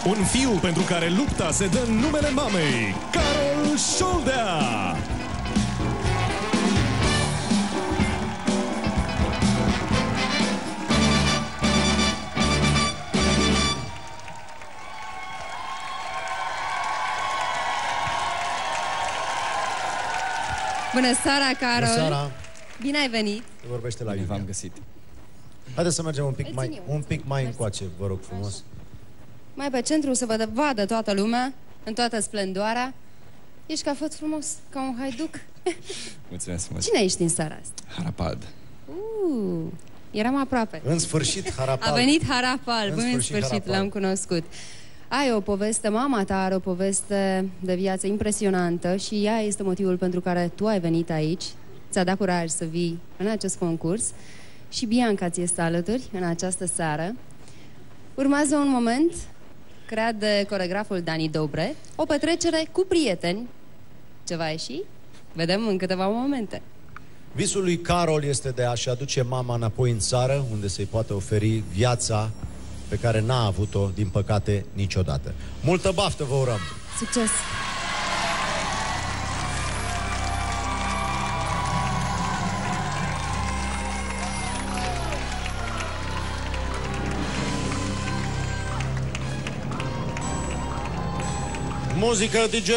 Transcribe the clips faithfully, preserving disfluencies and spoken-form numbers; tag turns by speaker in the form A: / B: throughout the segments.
A: Un fiu pentru care lupta se dă în numele mamei, Carol Șoldea.
B: Bună seara, Carol!
C: Bună seara!
B: Bine ai venit!
C: Se vorbește la
D: Bine
C: Iulia.
D: v-am găsit.
C: Haideți să mergem un pic mai, un pic mai încoace, vă rog frumos.
B: Mai pe centru să vă vadă toată lumea, în toată splendoarea. Ești ca făt frumos, ca un haiduc.
D: Mulțumesc frumos.
B: Cine ești în seara asta?
D: Harapalb.
B: Uh, eram aproape.
C: În sfârșit, Harapalb.
B: A venit Harapalb,
C: în
B: în sfârșit l-am cunoscut. Ai o poveste, mama ta are o poveste de viață impresionantă și ea este motivul pentru care tu ai venit aici. Ți-a dat curaj să vii în acest concurs și Bianca ți este alături în această seară. Urmează un moment creat de coregraful Dani Dobre, o petrecere cu prieteni. Ce va ieși? Vedem în câteva momente.
C: Visul lui Carol este de a-și aduce mama înapoi în țară, unde să-i poată oferi viața pe care n-a avut-o, din păcate, niciodată. Multă baftă vă urăm!
B: Succes!
C: Muzică D J!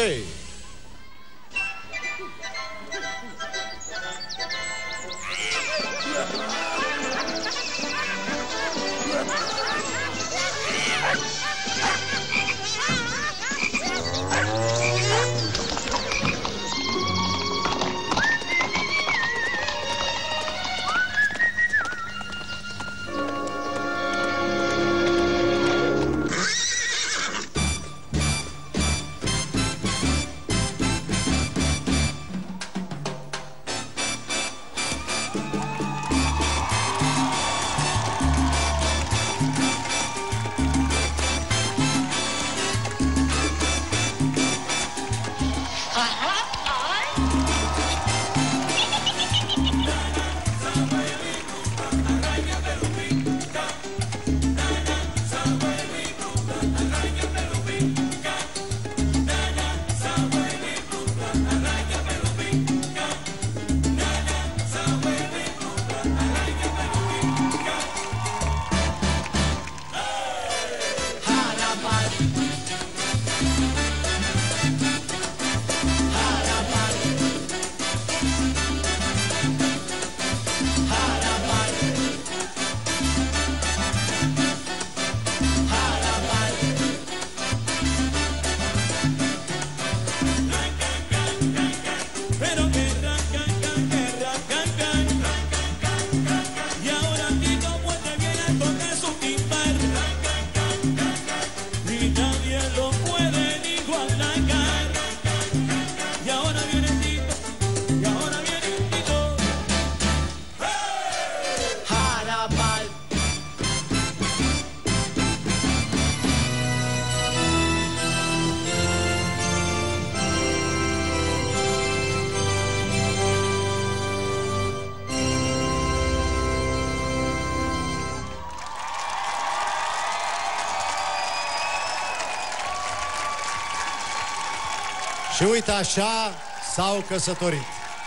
C: Și uite așa s-au căsătorit.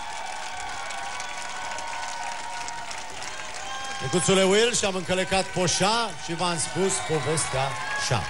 C: Micuțule Will, și-am încălecat poșa și v-am spus povestea așa.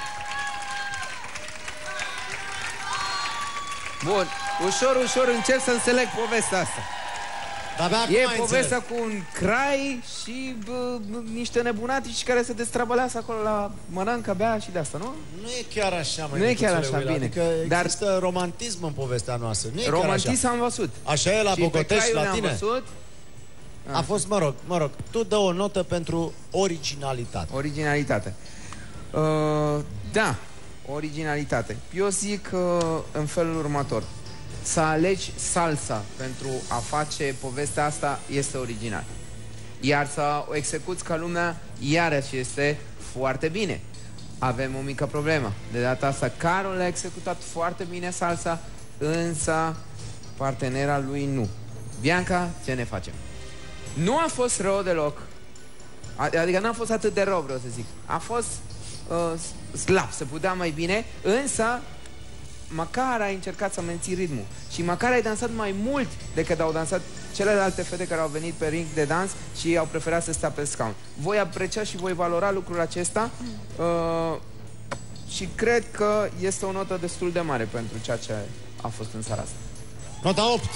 E: Bun, ușor, ușor încep să înțeleg povestea asta. E povestea cu un crai și bă, niște nebunatici care se destrăbălească acolo la mănâncă, bea și de asta, nu?
C: Nu e chiar așa, mă.
E: Nu e chiar așa, bine.
C: Adică
E: Dar
C: există romantism în povestea noastră. Nu e
E: romantism am văzut.
C: Așa e la Bogotești, la tine?
E: Văzut.
C: A fost, mă rog, mă rog, tu dă o notă pentru originalitate.
E: Originalitate. Uh, da, originalitate. Eu zic uh, în felul următor. Să alegi salsa pentru a face povestea asta este original. Iar să o execuți ca lumea, iarăși este foarte bine. Avem o mică problemă. De data asta, Carol a executat foarte bine salsa, însă partenera lui nu. Bianca, ce ne facem? Nu a fost rău deloc. Adică n-a fost atât de rău, vreau să zic. A fost uh, slab, se putea mai bine, însă măcar ai încercat să menții ritmul și măcar ai dansat mai mult decât au dansat celelalte fete care au venit pe ring de dans și au preferat să stea pe scaun. Voi aprecia și voi valora lucrul acesta uh, și cred că este o notă destul de mare pentru ceea ce a fost în seara asta.
C: Nota opt.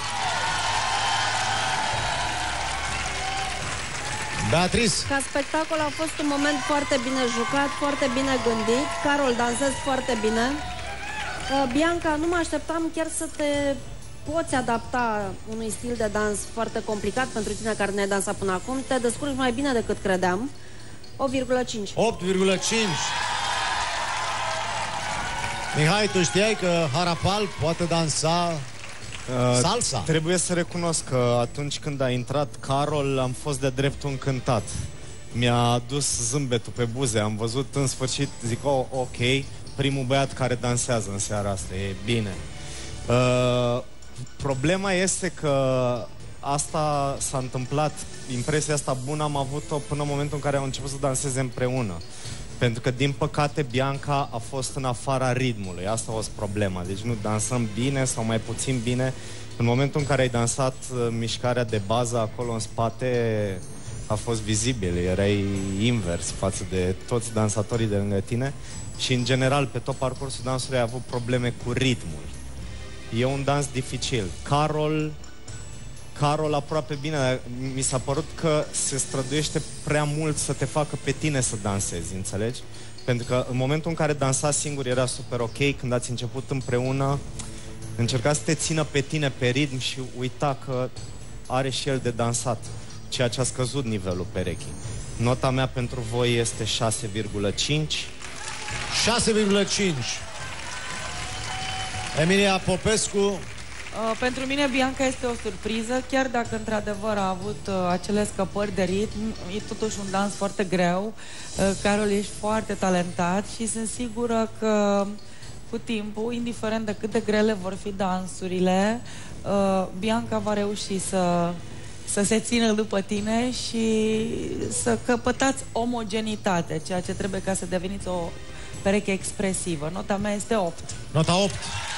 C: Beatrice.
F: Ca spectacol a fost un moment foarte bine jucat, foarte bine gândit. Carol, dansezi foarte bine. Uh, Bianca, nu mă așteptam chiar să te poți adapta unui stil de dans foarte complicat pentru tine care ne-ai dansat până acum. Te descurci mai bine decât credeam. opt virgulă cinci.
C: opt virgulă cinci. Mihai, tu știai că Harapal poate dansa uh, salsa?
G: Trebuie să recunosc că atunci când a intrat Carol am fost de dreptul încântat. Mi-a adus zâmbetul pe buze. Am văzut în sfârșit, zic, oh, ok, primul băiat care dansează în seara asta, e bine. Uh, problema este că asta s-a întâmplat, impresia asta bună am avut-o până în momentul în care au început să danseze împreună. Pentru că, din păcate, Bianca a fost în afara ritmului. Asta a fost problema. Deci nu dansăm bine sau mai puțin bine. În momentul în care ai dansat uh, mișcarea de bază acolo în spate, a fost vizibil. Erai invers față de toți dansatorii de lângă tine. Și, în general, pe tot parcursul dansului ai avut probleme cu ritmul. E un dans dificil. Carol... Carol aproape bine, dar mi s-a părut că se străduiește prea mult să te facă pe tine să dansezi, înțelegi? Pentru că în momentul în care dansa singur era super ok, când ați început împreună, încerca să te țină pe tine pe ritm și uita că are și el de dansat, ceea ce a scăzut nivelul perechii. Nota mea pentru voi este șase virgulă cinci.
C: șase virgulă cinci. Emilia Popescu.
H: Uh, pentru mine Bianca este o surpriză, chiar dacă într-adevăr a avut uh, acele scăpări de ritm, e totuși un dans foarte greu. Uh, Carol, ești foarte talentat și sunt sigură că cu timpul, indiferent de cât de grele vor fi dansurile, uh, Bianca va reuși să, să se țină după tine și să căpătați omogenitate, ceea ce trebuie ca să deveniți o pereche expresivă. Nota mea este opt.
C: Nota opt.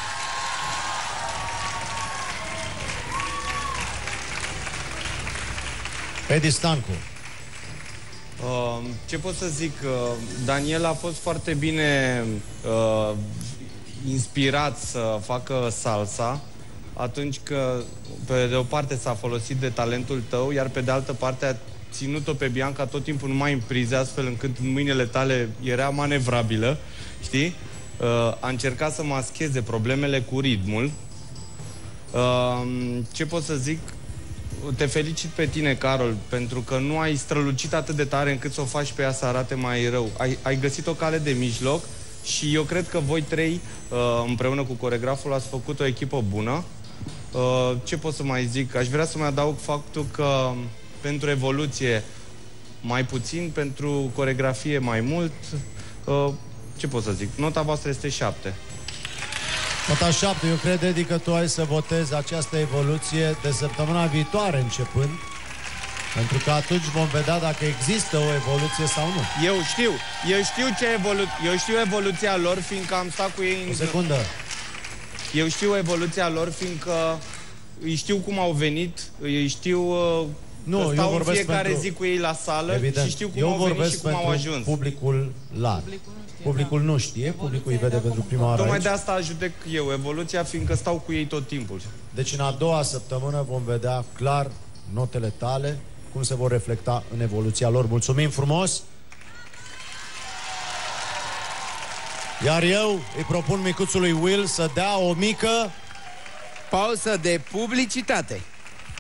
C: Edi Stancu.
D: Uh, ce pot să zic? Uh, Daniel a fost foarte bine uh, inspirat să facă salsa atunci că pe de o parte s-a folosit de talentul tău, iar pe de altă parte a ținut-o pe Bianca tot timpul numai în prize, astfel încât mâinile tale era manevrabilă, știi? Uh, a încercat să mascheze problemele cu ritmul. Uh, ce pot să zic? Te felicit pe tine, Carol, pentru că nu ai strălucit atât de tare încât să o faci pe ea să arate mai rău. Ai, ai găsit o cale de mijloc și eu cred că voi trei, împreună cu coregraful, ați făcut o echipă bună. Ce pot să mai zic? Aș vrea să mai adaug faptul că pentru evoluție mai puțin, pentru coregrafie mai mult. Ce pot să zic? Nota voastră este șapte.
C: Nota șapte. Eu cred, Edi, că tu ai să votezi această evoluție de săptămâna viitoare începând, pentru că atunci vom vedea dacă există o evoluție sau nu.
D: Eu știu, eu știu ce evolu eu știu evoluția lor, fiindcă am stat cu ei în...
C: O secundă.
D: Eu știu evoluția lor, fiindcă îi știu cum au venit, îi știu uh,
C: nu,
D: că stau
C: eu
D: în fiecare
C: pentru...
D: zi cu ei la sală.
C: Evident.
D: Și știu cum
C: eu
D: au venit și cum au ajuns.
C: Publicul larg. Publicul Publicul nu știe, publicul îi vede pentru prima oară.
D: Tocmai
C: aici.
D: de asta judec eu evoluția, fiindcă stau cu ei tot timpul.
C: Deci în a doua săptămână vom vedea clar notele tale, cum se vor reflecta în evoluția lor. Mulțumim frumos! Iar eu îi propun micuțului Will să dea o mică
E: pauză de publicitate.